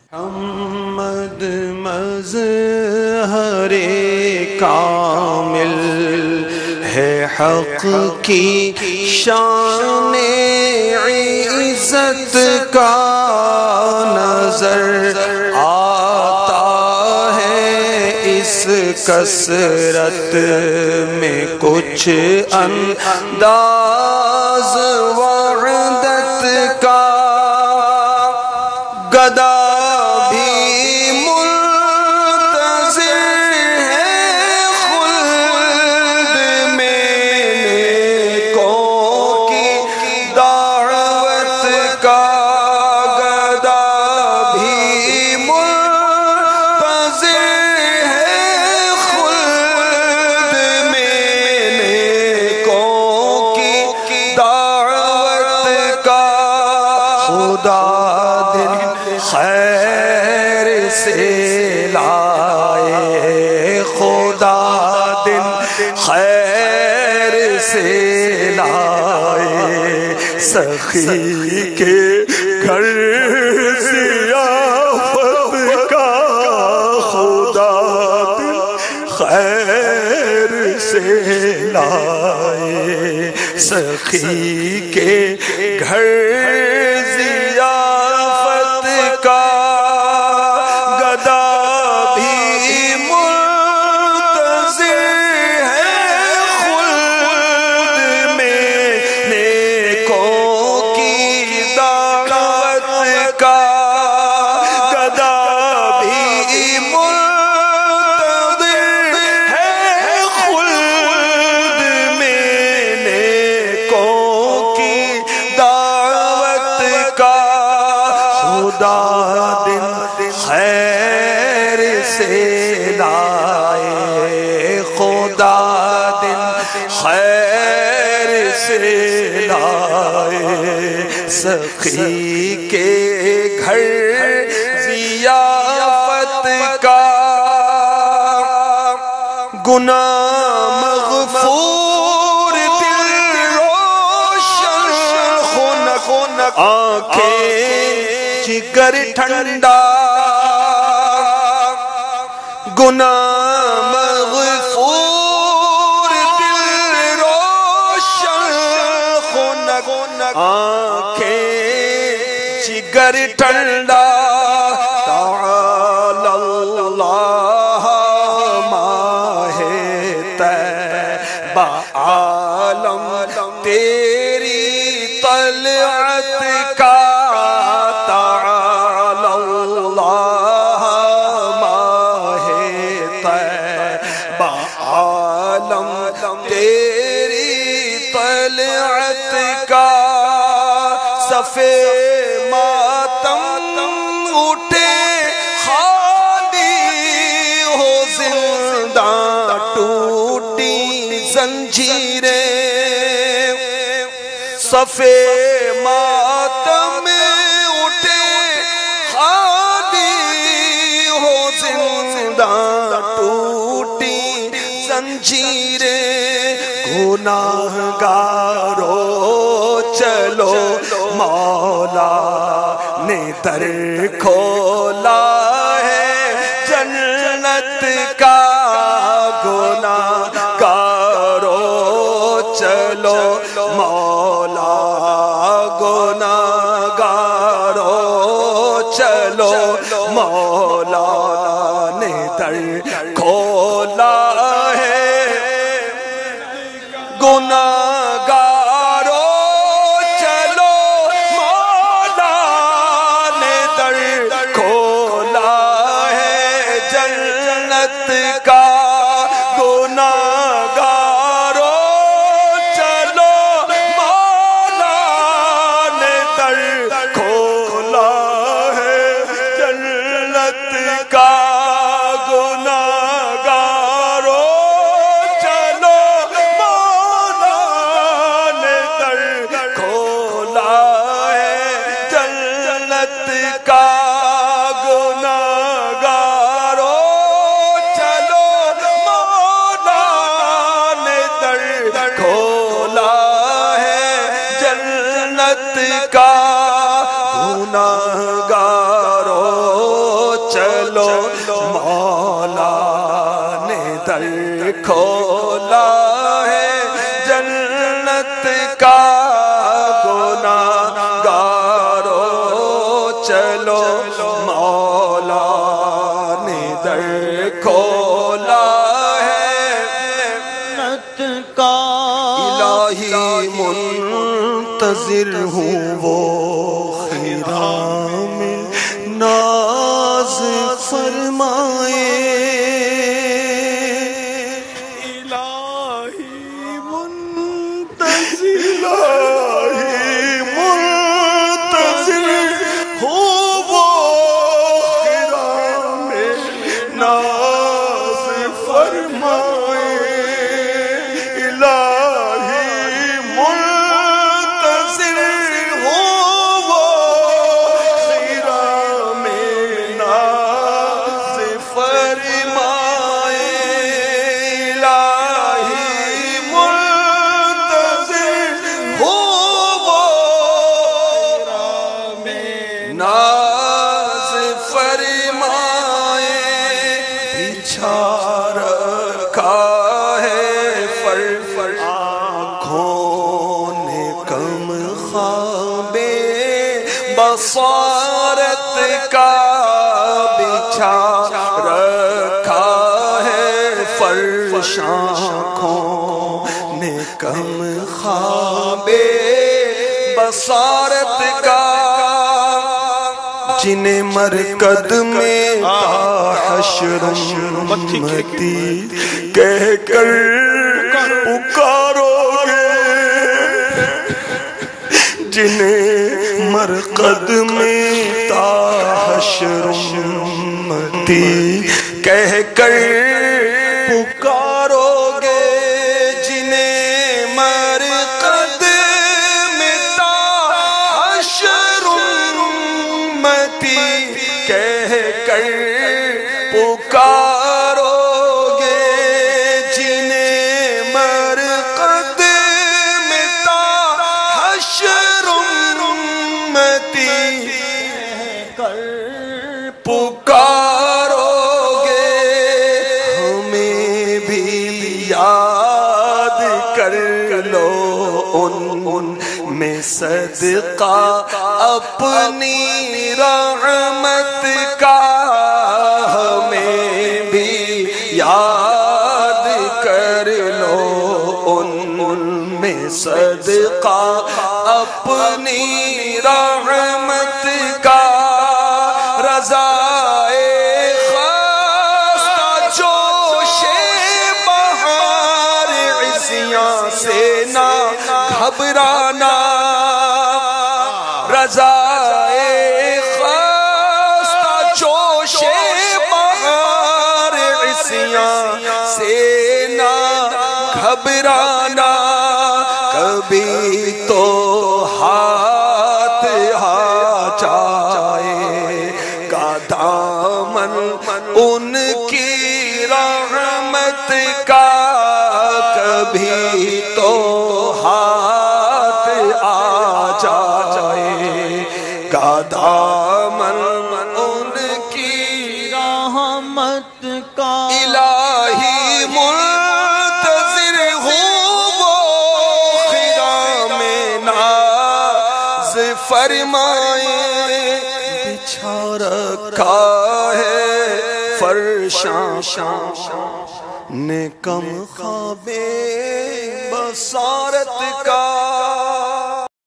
محمد مظہر کامل ہے، حق کی شان عزت کا نظر آتا ہے اس کثرت میں کچھ انداز وحدت کا، گدا خیر سے لائے، خدا دن خیر سے لائے، سخی کے گھر ضیافت کا، خدا دن خیر سے لائے، سخی کے گھر خیر سے لائے، خدا دن خیر سے لائے، سخی کے گھر ضیافت کا، گناہ مغفور دل روشن، خنک آنکھیں جگر ٹھنڈا، گناہ مغفور دل روشن، خنک آنکھیں جگر ٹھنڈا، تعالی اللہ ماہ طیبہ عالم تیری طلعت کا، تیری طلعت کا، صفے ماتم اٹھے خالی ہو، زندہ ٹوٹی زنجیریں، صفے ماتم اٹھے خالی ہو، زندہ ٹوٹی زنجیریں، گناہگارو چلو مولا نے در کھولا ہے جنت کا، گناہگارو چلو مولا، گناہگارو چلو مولا نے در کھولا ہے، گناہگارو چلو مولا نے در کھولا ہے جنت کا، گناہگارو چلو مولا نے در کھولا ہے جنت کا، گناہگارو کا، گناہگارو چلو چلو مولا نے در کھولا ہے جنت کا گناہگارو چلو مولا نے در کھولا ہے جنت کا الہی منتظر ہوں وہ خیرام ناز فرمائے الہی منتظر ہو وہ خیرام ناز فرمائے ناز فرمائے بچھا رکھا ہے فر آنکھوں نے کم خواب بصارت کا بچھا رکھا ہے فرش آنکھوں نے کم خواب بصارت کا جنہیں مرکد میں حشر امتی کہہ کر پکارو گے جنہیں مرکد میں حشر امتی کہہ کر پکارو گے جنہیں مرکد میں حشر کہہ کر پکارو گے جنہیں مرقد میں حشر امتی کہہ کر پکارو گے ہمیں بھی یاد کر لو ان میں صدقہ اپنی رحمت کا ہمیں بھی یاد کر لو ان میں صدقہ اپنی رحمت کا رضائے خواستہ جوش بہار عصیاں سے نہ گھبرانا رضائے خواستہ جوش بہار عصیاں سے نہ گھبرانا کبھی تو ہاتھ آ جائے گا دامن ان کی رحمت کا کبھی تو ہاتھ آ جائے گا دامن ان کی رحمت کا الہی منتظر ہوں وہ خیرام ناز فرمائے بچھا رکھا ہے فرشاں نے کم خواب بصارت کا